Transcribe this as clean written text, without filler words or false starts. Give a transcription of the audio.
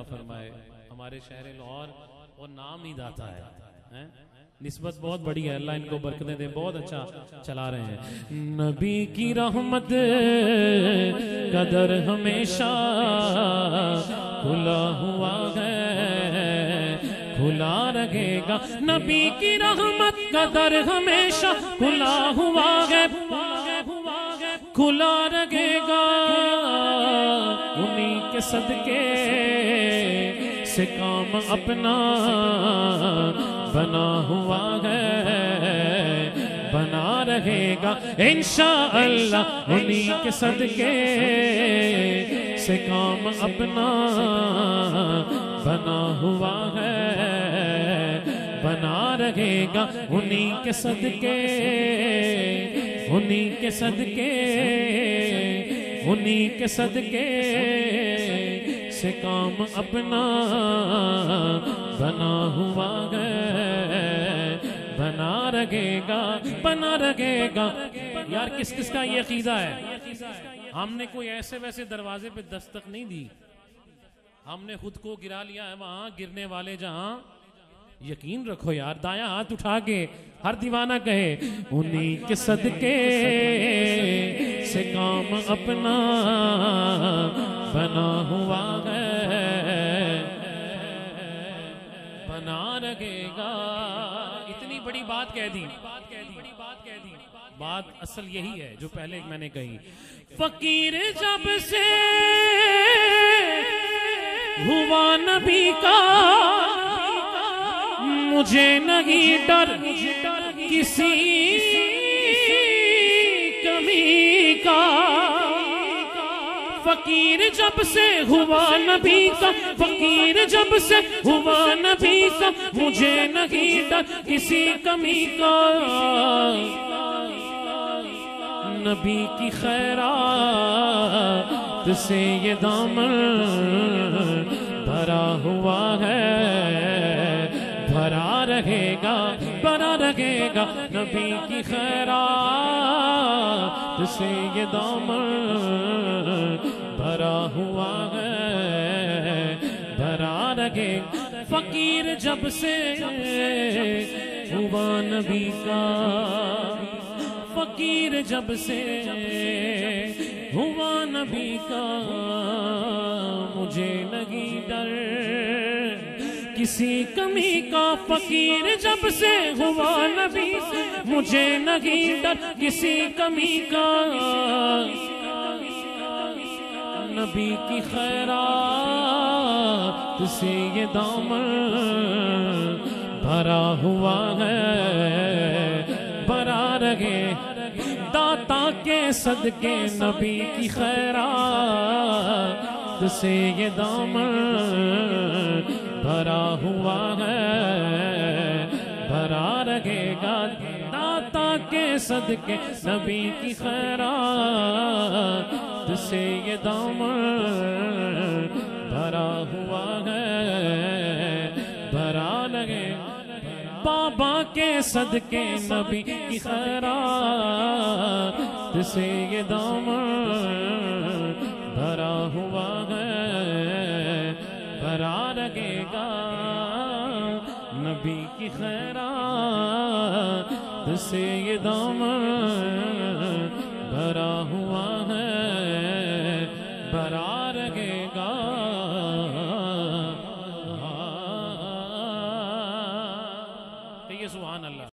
فرمائے. ہمارے شہر لاہور اور نام ہی داتا ہے, نسبت بہت بڑی ہے. اللہ ان کو برکتیں دے, بہت اچھا چلا رہے ہیں. نبی کی رحمت کا در ہمیشہ کھلا ہوا ہے, کھلا رہے گا. نبی کی رحمت کا در ہمیشہ کھلا ہوا ہے, کھلا رہے گا. انہی کے صدقے سے کام اپنا بنا ہوا ہے, بنا رہے گا انشاءاللہ. انہی کے صدقے سے کام اپنا بنا ہوا ہے, بنا رہے گا. انہی کے صدقے, انہی کے صدقے, انہی کے صدقے سے کام اپنا بنا ہوا ہے, بنا رہے گا, بنا رہے گا. یار کس کس کا یہ عقیدہ ہے؟ ہم نے کوئی ایسے ویسے دروازے پہ دستک نہیں دی, ہم نے خود کو گرا لیا ہے وہاں گرنے والے جہاں. یقین رکھو یار, دایاں ہاتھ اٹھا کے ہر دیوانہ کہے انہی کے صدقے سے کام اپنا بنا ہوا ہے, بنا رہے گا. اتنی بڑی بات کہہ دی. بات اصل یہی ہے جو پہلے میں نے کہی. فقیر جب سے ہوا نبی کا مجھے نہیں ڈر کسی کمی کا. فقیر جب سے ہوا نبی کا, فقیر جب سے ہوا نبی کا مجھے نہیں ڈر کسی کمی کا. نبی کی خیرات سے یہ دامن بھرا ہوا ہے, بھرا رہے گا, بھرا رہے گا. نبی کی خیرات سے یہ دامن بھرا ہوا ہے, بھرا رہے گا. فقیر جب سے ہوا نبی کا, فقیر جب سے ہوا نبی کا مجھے نہیں ڈر کسی کمی کا. فقیر جب سے ہوا نبی مجھے نہیں ڈر کسی کمی کا. نبی کی خیرات سے یہ دامن بھرا ہوا ہے, بھرا رہے. داتا کے صدقے نبی کی خیرات سے یہ دامن بھرا ہوا ہے, بھرا رہے گا. داتا کے صدقے نبی کی خیرات سے یہ دامن بھرا ہوا ہے, بھرا رہے. بابا کے صدقے نبی کی خیرات سے یہ دامن بھرا ہوا ہے, بھرا رہے گا. نبی کی خیرات سے یہ دامن بھرا ہوا ہے, بھرا رہے گا. سبحان اللہ.